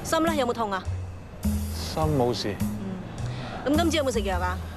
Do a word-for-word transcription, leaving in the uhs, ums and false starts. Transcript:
心咧有冇痛啊？ 心冇事。 嗯。咁今朝有冇食藥啊？